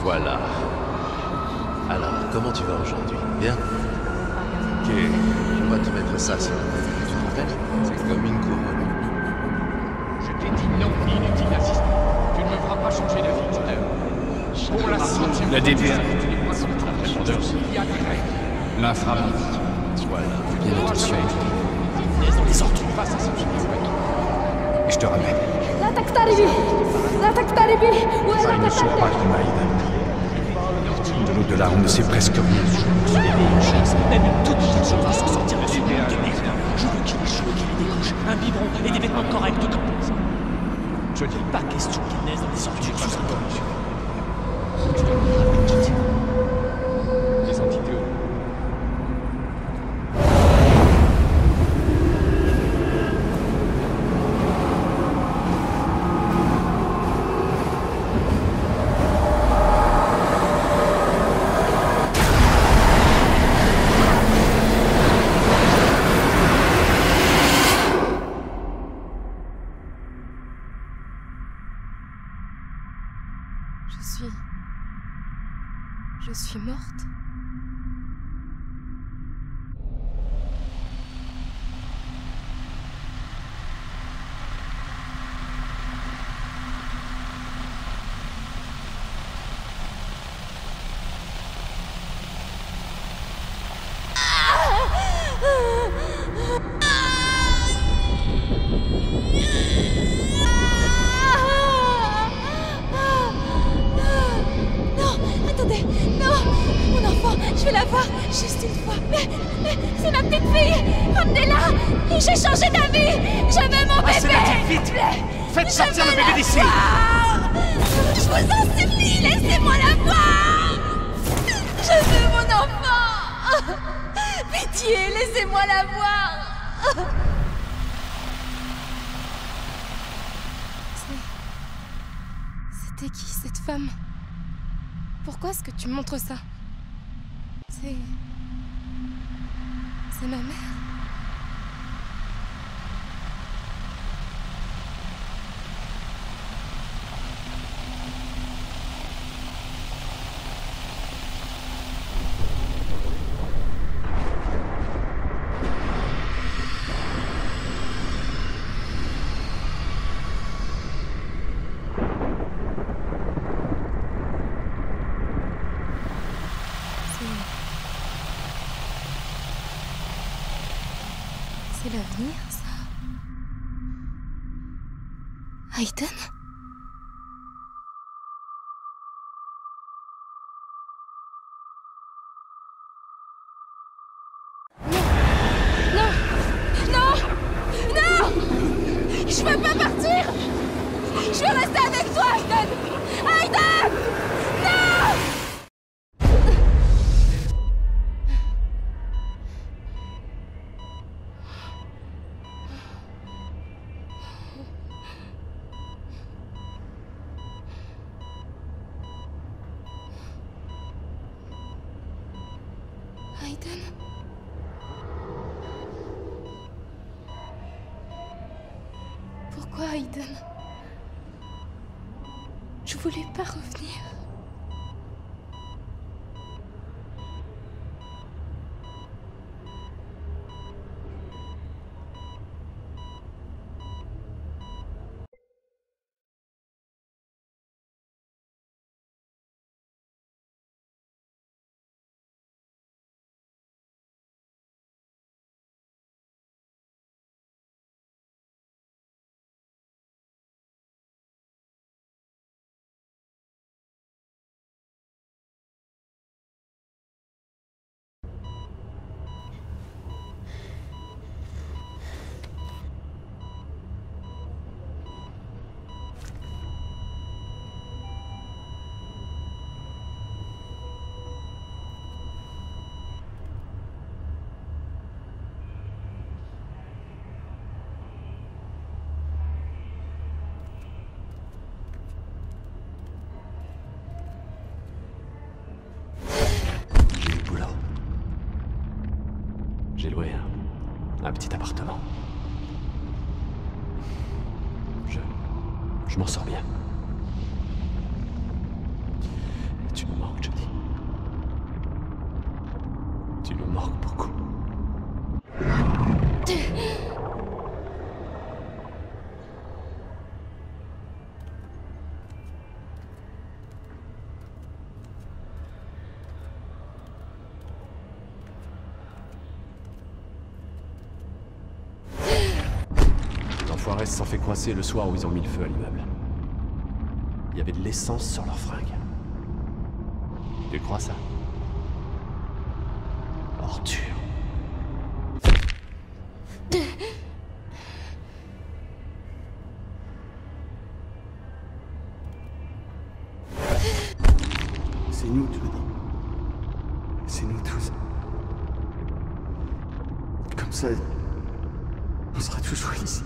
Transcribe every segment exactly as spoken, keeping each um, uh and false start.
Voilà. Alors, comment tu vas aujourd'hui? Bien? Ok, on va te mettre ça sur la tête. Tu te rappelles? C'est comme une couronne. Je t'ai dit non, inutile d'insister. Tu ne me feras pas changer d'avis tout à l'heure. Pour la centième Le D P A. tu n'es pas ce que tu as fait. Il y a grève. L'inframonde. Voilà. Tu dois attention. dans les ordres. Face à ce que Et je te ramène. لا تقتربي لا تقتربي ولا Ça, ils ne sont pas qui m'aident. De l'au-delà, on ne sait presque rien. Une chance, même une toute petite chance de s'en sortir de ce monde de merde. Je veux qu'il échoue, qu'il ait des couches, un biberon et des vêtements corrects comme ça. Je dis pas question qu'il naisse dans des sorties de choses. Les entités. Je suis... Je suis morte. Je vais la voir, juste une fois. Mais, mais c'est ma petite fille. Ramenez-la. J'ai changé d'avis. Je veux mon bébé. Vite! Faites sortir le bébé d'ici! Je vous en supplie, laissez-moi la voir. Je veux mon enfant. Pitié, laissez-moi la voir. C'était qui cette femme? Pourquoi est-ce que tu me montres ça? C'est... C'est ma mère. C'est l'avenir, ça. Aiden? Non! Non! Non! Je veux pas partir! Je veux rester avec toi, Aiden! Aiden! Non! Aiden? Pourquoi Aiden? Je voulais pas revenir. J'ai loué un, un petit appartement. Je... je m'en sors bien. Tu... manque beaucoup. L'enfoiré s'en fait coincer le soir où ils ont mis le feu à l'immeuble. Il y avait de l'essence sur leurs fringues. Tu crois ça? Ordure. C'est nous, Jody. C'est nous tous. Comme ça, on sera toujours ici.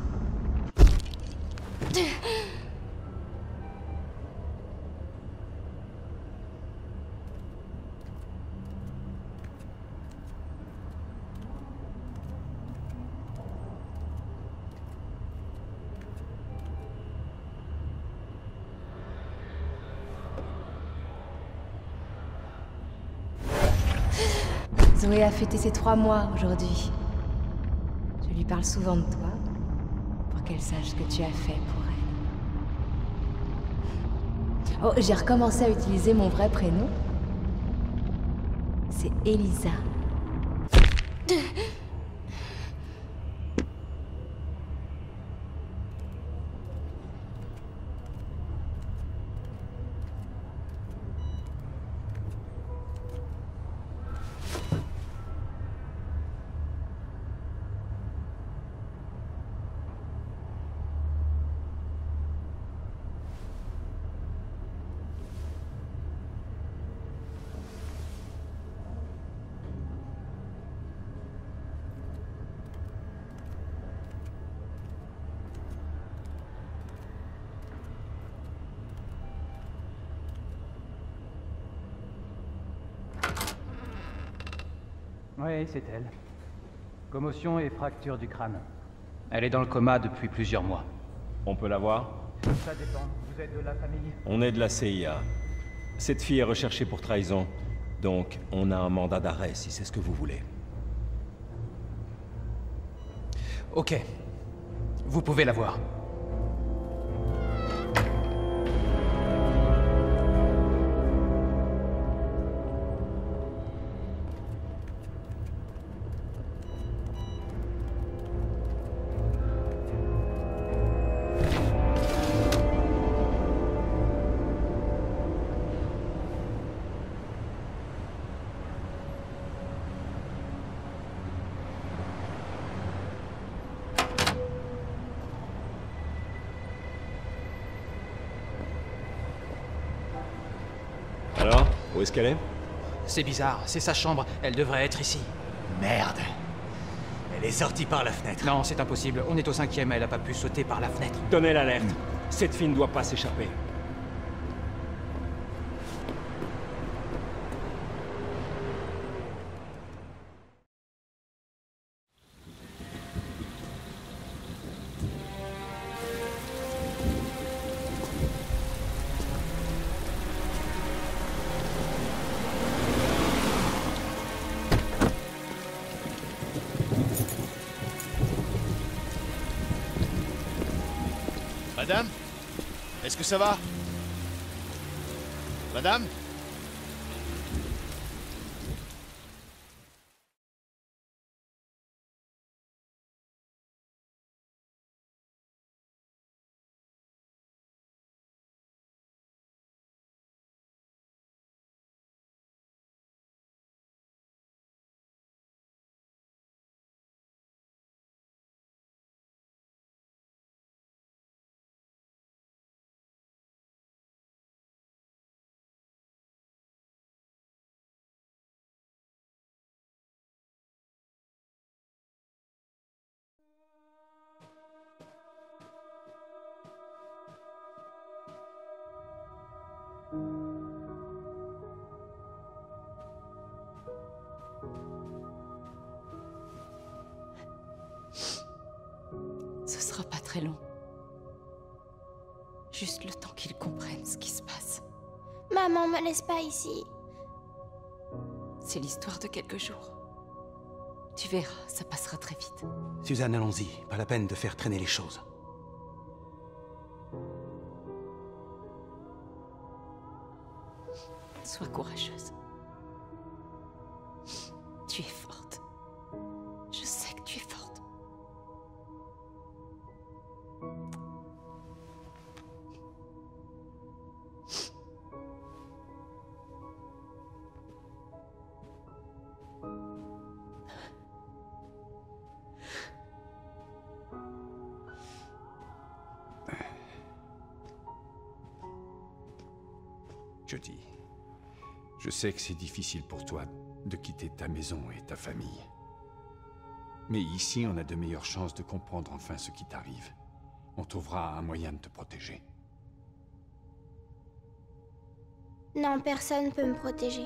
Zoé a fêté ses trois mois aujourd'hui. Je lui parle souvent de toi, pour qu'elle sache ce que tu as fait pour elle. Oh, j'ai recommencé à utiliser mon vrai prénom. C'est Elisa. Oui, c'est elle. Commotion et fracture du crâne. Elle est dans le coma depuis plusieurs mois. On peut la voir? Ça dépend. Vous êtes de la famille? On est de la C I A. Cette fille est recherchée pour trahison. Donc, on a un mandat d'arrêt, si c'est ce que vous voulez. Ok. Vous pouvez la voir. Alors, où est-ce qu'elle est? C'est bizarre, c'est sa chambre. Elle devrait être ici. Merde. Elle est sortie par la fenêtre. Non, c'est impossible. On est au cinquième, elle a pas pu sauter par la fenêtre. Donnez l'alerte. Cette fille ne doit pas s'échapper. Madame? Est-ce que ça va? Madame? Ce sera pas très long. Juste le temps qu'ils comprennent ce qui se passe. Maman, me laisse pas ici. C'est l'histoire de quelques jours. Tu verras, ça passera très vite. Suzanne, allons-y. Pas la peine de faire traîner les choses. Sois courageuse. Tu es forte. Je sais que tu es forte. Jodie, je sais que c'est difficile pour toi de quitter ta maison et ta famille. Mais ici, on a de meilleures chances de comprendre enfin ce qui t'arrive. On trouvera un moyen de te protéger. Non, personne ne peut me protéger.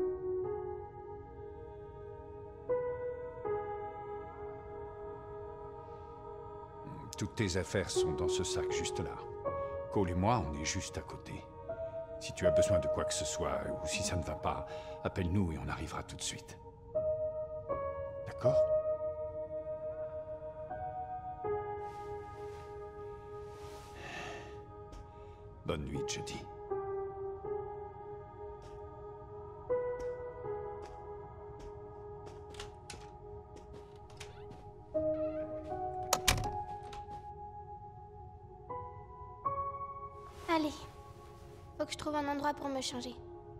Toutes tes affaires sont dans ce sac juste là. Cole et moi, on est juste à côté. Si tu as besoin de quoi que ce soit, ou si ça ne va pas, appelle-nous et on arrivera tout de suite. D'accord? Bonne nuit, Jodie. Allez. Faut que je trouve un endroit pour me changer.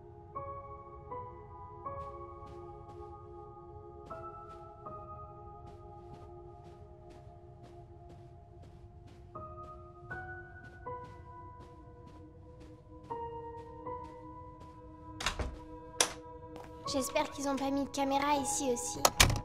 J'espère qu'ils ont pas mis de caméra ici aussi.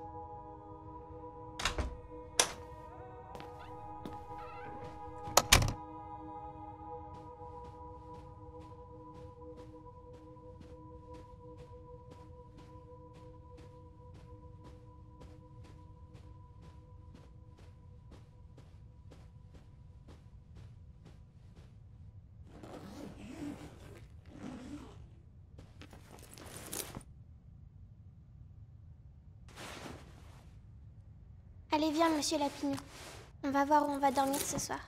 Allez, viens, monsieur Lapignon. On va voir où on va dormir ce soir.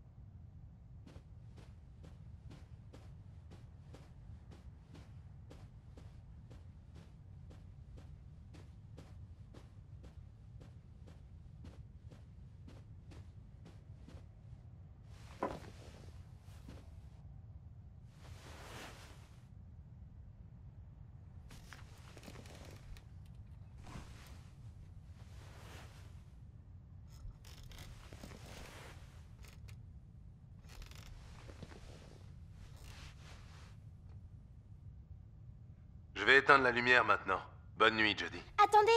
Je vais éteindre la lumière maintenant. Bonne nuit, Jodie. Attendez!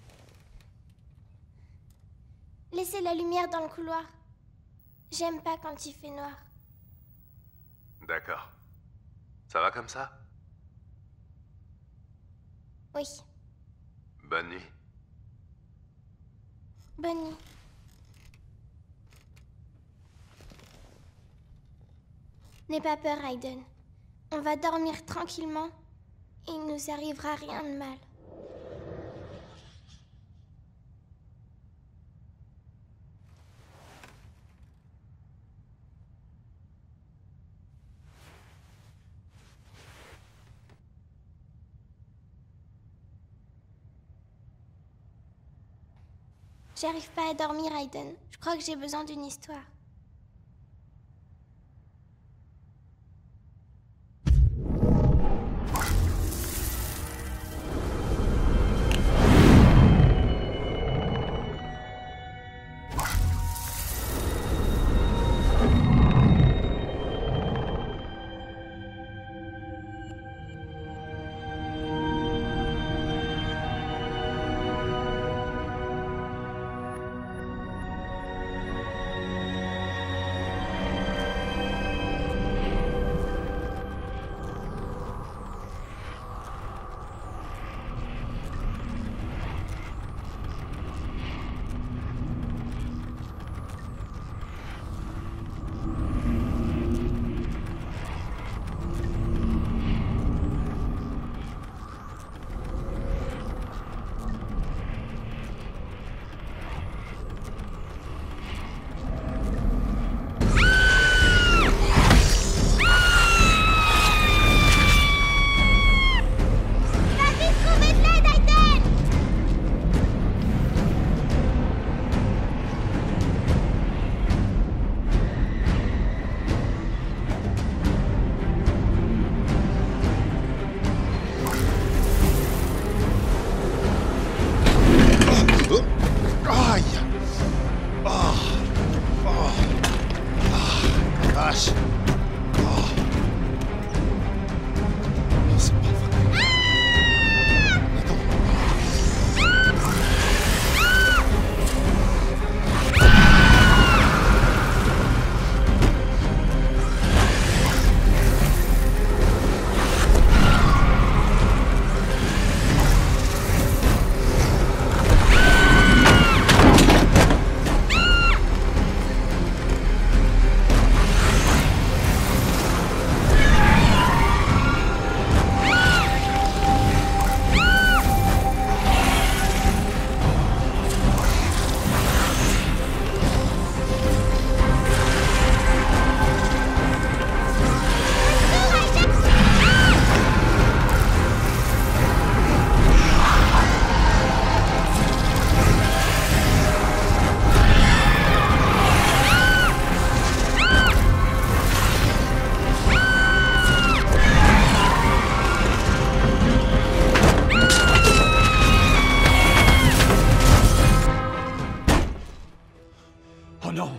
Laissez la lumière dans le couloir. J'aime pas quand il fait noir. D'accord. Ça va comme ça? Oui. Bonne nuit. Bonne nuit. N'aie pas peur, Aiden. On va dormir tranquillement. Et il nous arrivera rien de mal. J'arrive pas à dormir, Aiden. Je crois que j'ai besoin d'une histoire.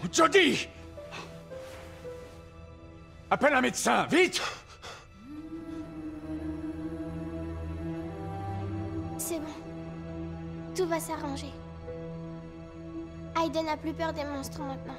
Jodie! Appelle un médecin, vite! C'est bon. Tout va s'arranger. Aiden n'a plus peur des monstres maintenant.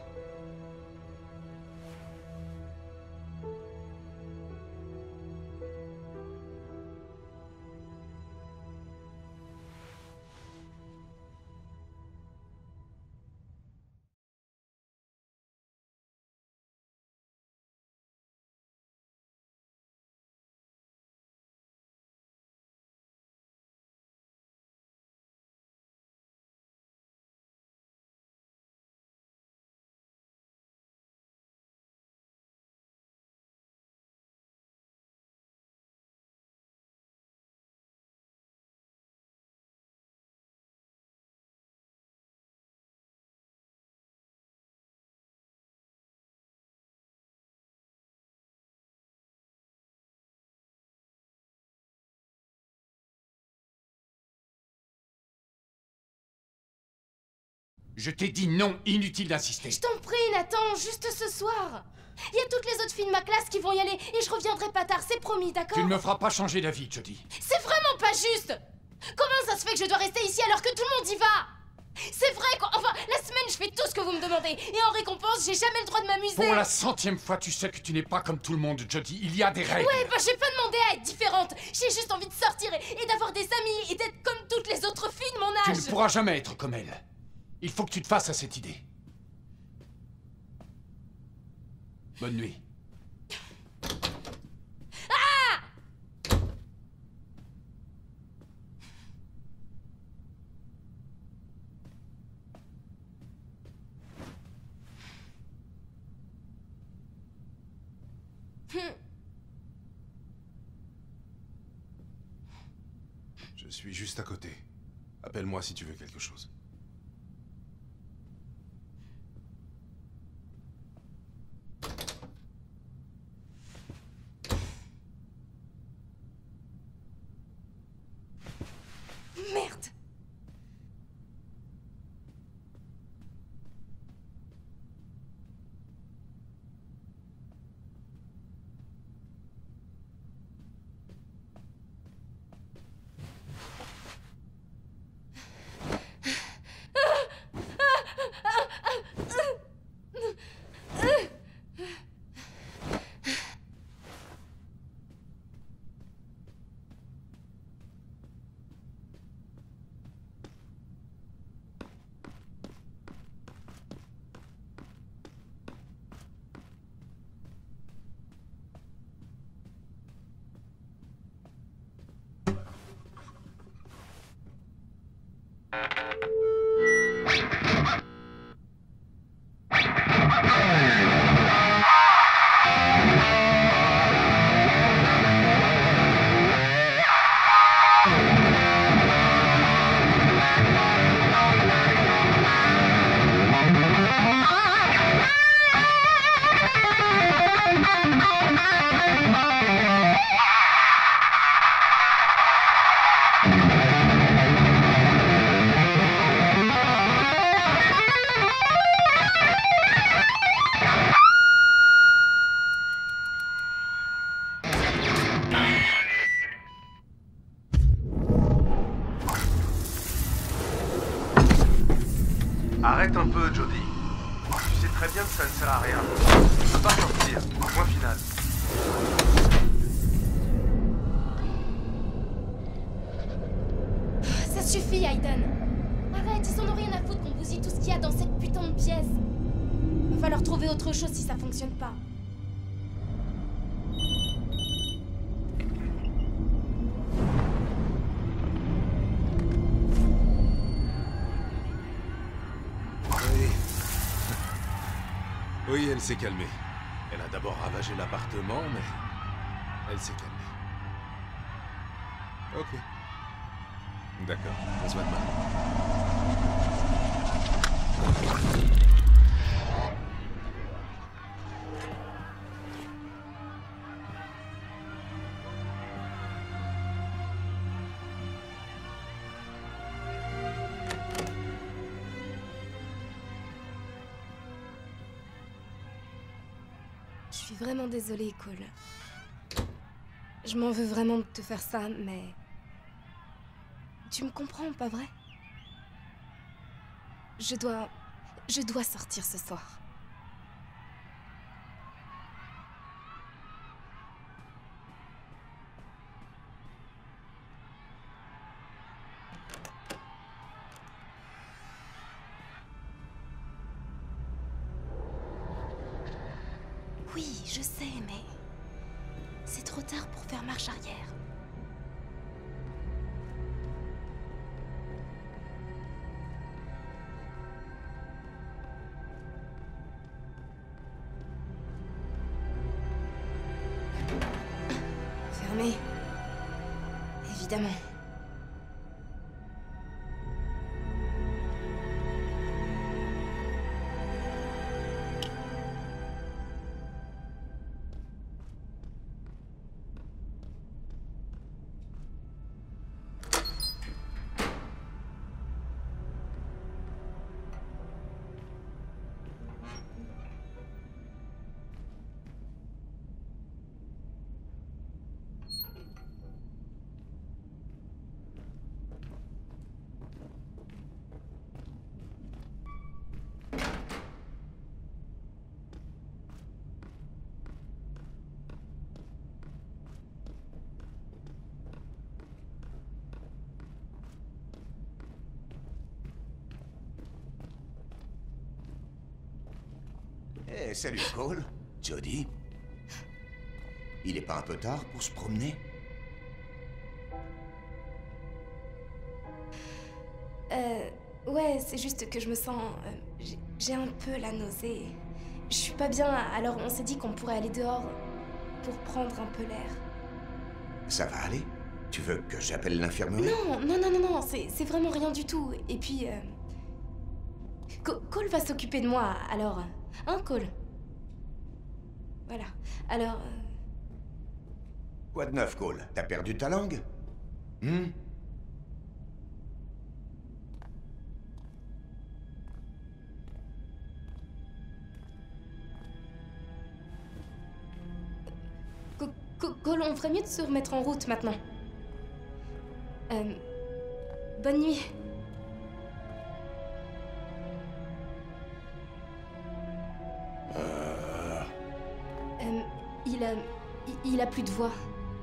Je t'ai dit non, inutile d'insister. Je t'en prie, Nathan, juste ce soir. Il y a toutes les autres filles de ma classe qui vont y aller et je reviendrai pas tard, c'est promis, d'accord? Tu ne me feras pas changer d'avis, Jodie. C'est vraiment pas juste! Comment ça se fait que je dois rester ici alors que tout le monde y va? C'est vrai quoi. Enfin, la semaine, je fais tout ce que vous me demandez. Et en récompense, j'ai jamais le droit de m'amuser. Pour la centième fois, tu sais que tu n'es pas comme tout le monde, Jodie. Il y a des règles. Ouais, bah j'ai pas demandé à être différente. J'ai juste envie de sortir et, et d'avoir des amis et d'être comme toutes les autres filles de mon âge. Tu ne pourras jamais être comme elle. Il faut que tu te fasses à cette idée. Bonne nuit. Ah! Je suis juste à côté. Appelle-moi si tu veux quelque chose. Merde! Arrête un peu, Jodie. Tu sais très bien que ça ne sert à rien. Tu peux pas sortir. Point final. Ça suffit, Aiden. Arrête, ils en ont rien à foutre qu'on bousille tout ce qu'il y a dans cette putain de pièce. Va falloir trouver autre chose si ça fonctionne pas. Oui, elle s'est calmée. Elle a d'abord ravagé l'appartement, mais elle s'est calmée. Ok. D'accord, on se voit demain. suis vraiment désolée, Cole. Je m'en veux vraiment de te faire ça, mais... Tu me comprends, pas vrai? Je dois... Je dois sortir ce soir. Oui, je sais, mais... c'est trop tard pour faire marche arrière. Fermé. Évidemment. Eh, hey, salut Cole. Jodie. Il est pas un peu tard pour se promener? Euh... Ouais, c'est juste que je me sens... euh, j'ai un peu la nausée. Je suis pas bien, alors on s'est dit qu'on pourrait aller dehors pour prendre un peu l'air. Ça va aller? Tu veux que j'appelle l'infirmerie? Non, non, non, non, non, c'est vraiment rien du tout. Et puis... Euh... Co- Cole va s'occuper de moi, alors... Hein, Cole? Voilà, alors... Euh... Quoi de neuf, Cole? T'as perdu ta langue? Hmm? Cole, on ferait mieux de se remettre en route maintenant. Euh... Bonne nuit. Euh... Euh... Il a... Il, il a plus de voix.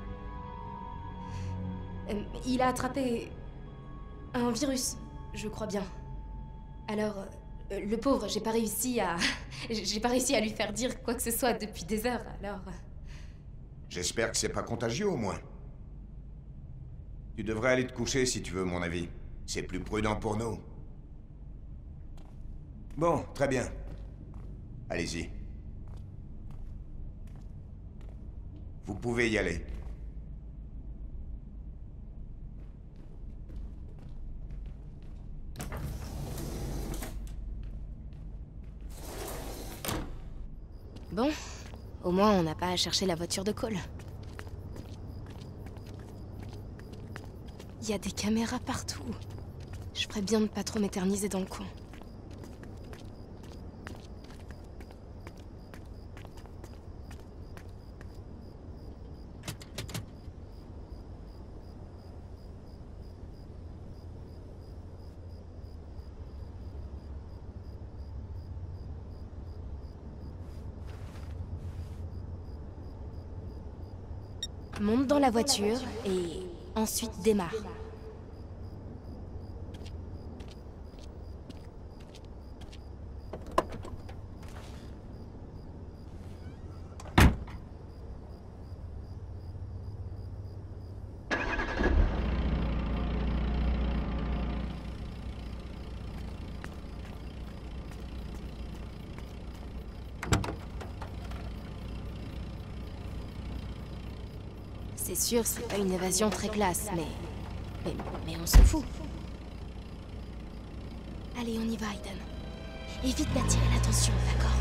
Euh, il a attrapé... un virus, je crois bien. Alors... Euh, le pauvre, j'ai pas réussi à... j'ai pas réussi à lui faire dire quoi que ce soit depuis des heures, alors... J'espère que c'est pas contagieux, au moins. Tu devrais aller te coucher si tu veux, mon avis. C'est plus prudent pour nous. Bon, très bien. Allez-y. Vous pouvez y aller. Bon, au moins on n'a pas à chercher la voiture de Cole. Il y a des caméras partout. Je ferais bien de pas trop m'éterniser dans le coin. Monte dans la voiture et ensuite démarre. C'est sûr, c'est pas une évasion très classe, mais... Mais, mais on s'en fout. Allez, on y va, Aiden. Évite d'attirer l'attention, d'accord?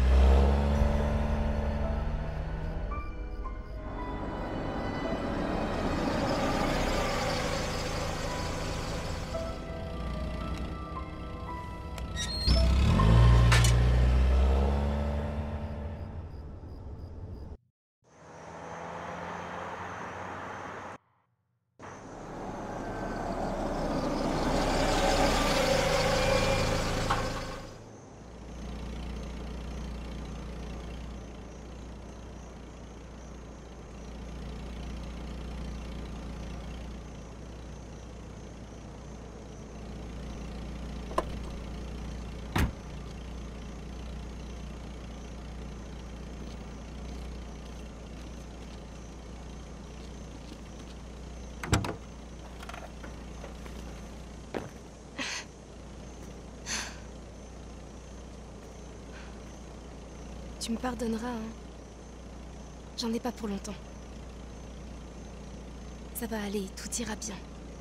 Tu me pardonneras, hein. J'en ai pas pour longtemps. Ça va aller, tout ira bien.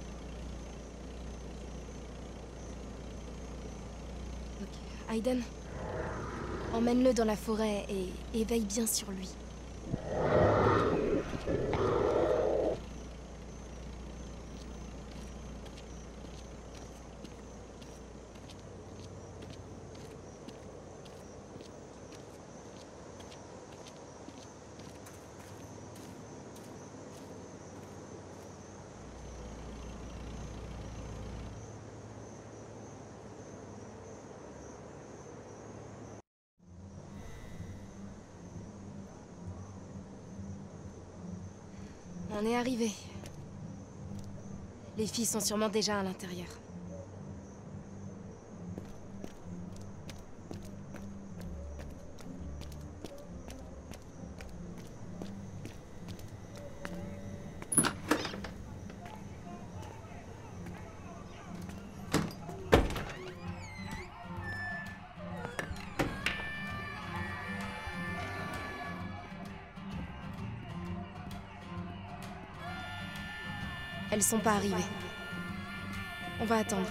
Ok, Aiden, emmène-le dans la forêt et, et veille bien sur lui. On est arrivé. Les filles sont sûrement déjà à l'intérieur. Elles sont pas arrivées. On va attendre.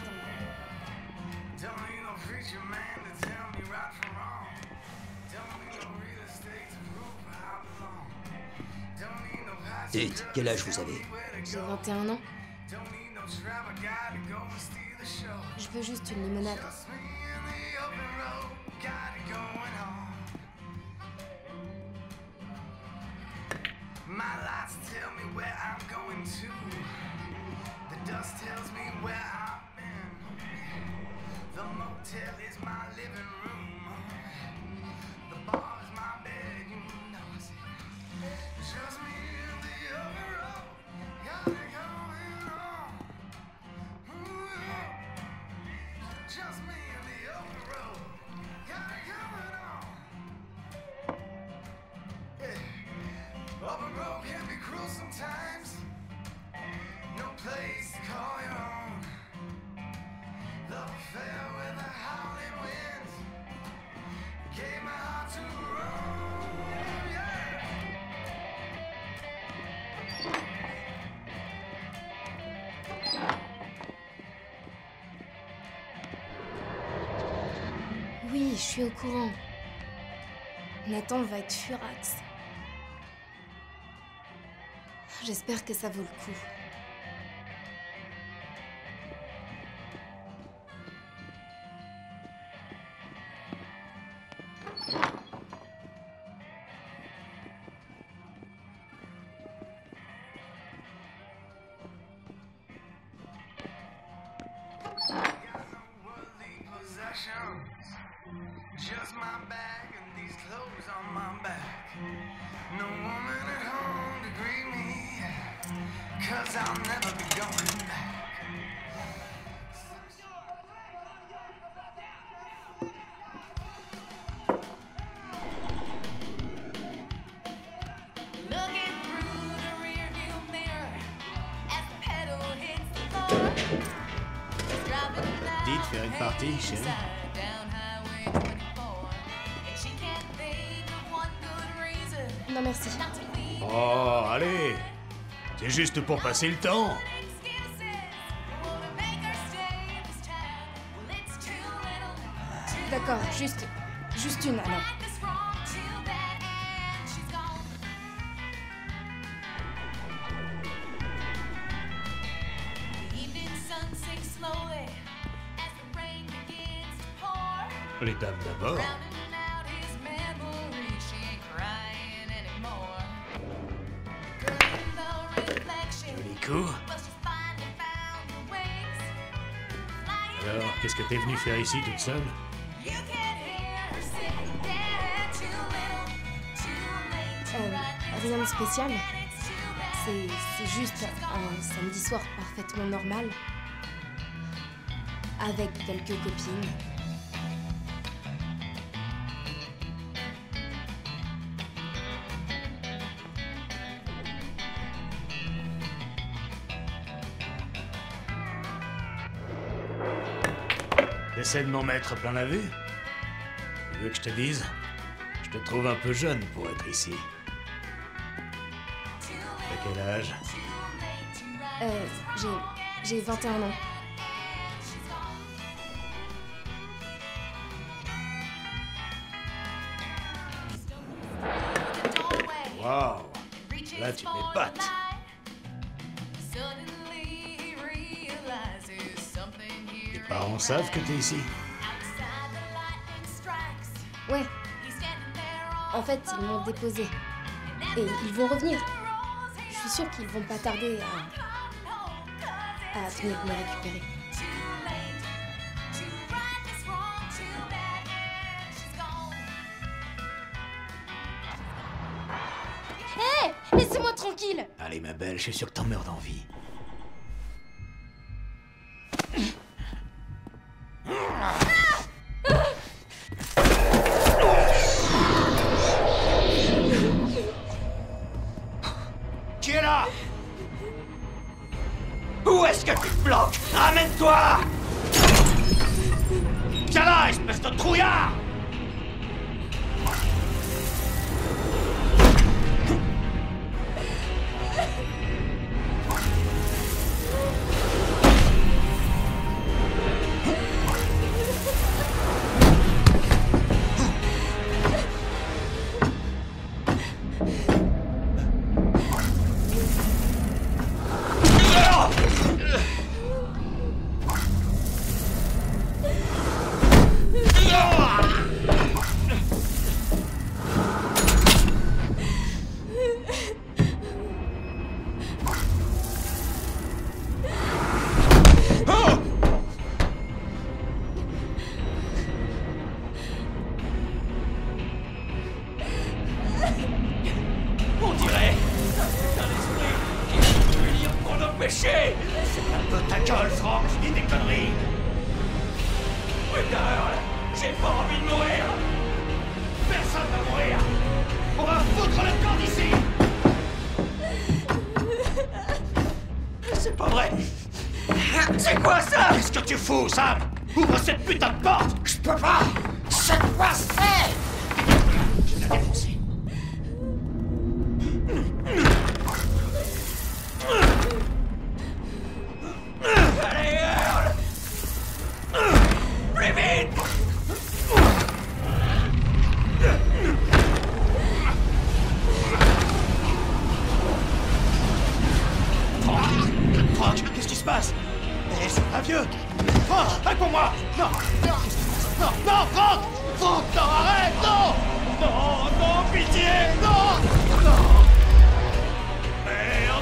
Dites, quel âge vous avez? J'ai vingt et un ans. Je veux juste une limonade. Oui, je suis au courant. Nathan va être furax. J'espère que ça vaut le coup. Just my bag and these clothes on my back. No woman at home to greet me, 'cause I'll never be going back. Looking through the rearview mirror as the pedal hits the floor. Dites faire une partie, chérie. Non, merci. Oh, allez! C'est juste pour passer le temps. D'accord, juste... juste une, alors. Les dames d'abord. Joli coup. Alors, qu'est-ce que t'es venu faire ici toute seule? Euh, rien de spécial. C'est c'est juste un samedi soir parfaitement normal. Avec quelques copines. T'essaies de m'en mettre plein la vue? Tu veux que je te dise? Je te trouve un peu jeune pour être ici. À quel âge? Euh, j'ai... j'ai vingt et un ans. Waouh! Là, tu m'épates. Tes parents savent que t'es ici? Ouais. En fait, ils m'ont déposé. Et ils vont revenir. Je suis sûre qu'ils vont pas tarder à... à venir me récupérer. Hé! Hey, laissez-moi tranquille! Allez, ma belle, je suis sûr que t'en meurs d'envie. Qui est là? Où est-ce que tu te bloques? Ramène-toi! Viens là, espèce de trouillard! On dirait un esprit qui veut punir pour nos péchés. C'est un peu ta gueule, Franck, tu dis des conneries. Putain, j'ai pas envie de mourir. Personne va mourir. On va foutre le camp d'ici. C'est pas vrai. C'est quoi ça? Qu'est-ce que tu fous, Sam? Ouvre cette putain de porte. Je peux pas. C'est quoi c'est? Je l'ai défoncé. Allez, hurle! Plus vite! Franck! Franck, qu'est-ce qui se passe? Eh, c'est pas vieux! Franck, réponds-moi! Non! Non! Non! Non, Franck! Franck, non, arrête! Non! Non, non, pitié! Non! Non! Merde!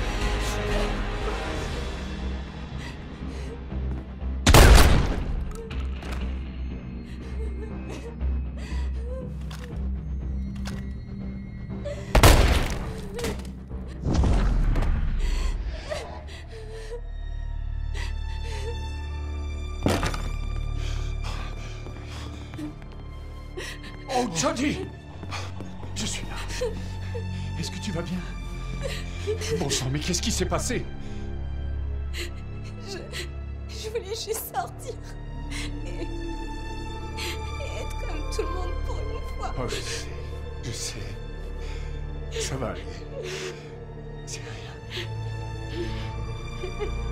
Oh, Jodie! Je suis là. Est-ce que tu vas bien? Bon sang, mais qu'est-ce qui s'est passé? Je... Je voulais juste sortir. Et... et être comme tout le monde pour une fois. Oh, je sais. Je sais. Ça va aller. C'est rien.